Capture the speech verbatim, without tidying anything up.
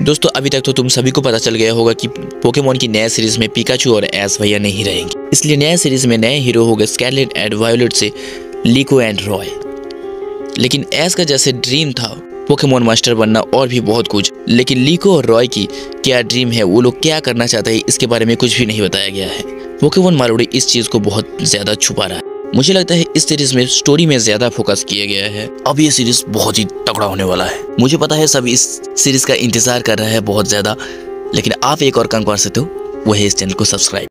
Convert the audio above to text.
दोस्तों अभी तक तो तुम सभी को पता चल गया होगा कि पोकेमोन की नया सीरीज में पिकाचू और एश भैया नहीं रहेंगे, इसलिए नया सीरीज में नए हीरो हो गए स्कारलेट एंड वायोलेट से लीको एंड रॉय। लेकिन एश का जैसे ड्रीम था पोकेमोन मास्टर बनना और भी बहुत कुछ, लेकिन लीको और रॉय की क्या ड्रीम है, वो लोग क्या करना चाहते हैं, इसके बारे में कुछ भी नहीं बताया गया है। पोकेमोन मारुति इस चीज को बहुत ज्यादा छुपा रहा है। मुझे लगता है इस सीरीज में स्टोरी में ज्यादा फोकस किया गया है। अब ये सीरीज बहुत ही तगड़ा होने वाला है। मुझे पता है सब इस सीरीज का इंतजार कर रहा है बहुत ज्यादा, लेकिन आप एक और काम कर सकते हो, वो है इस चैनल को सब्सक्राइब।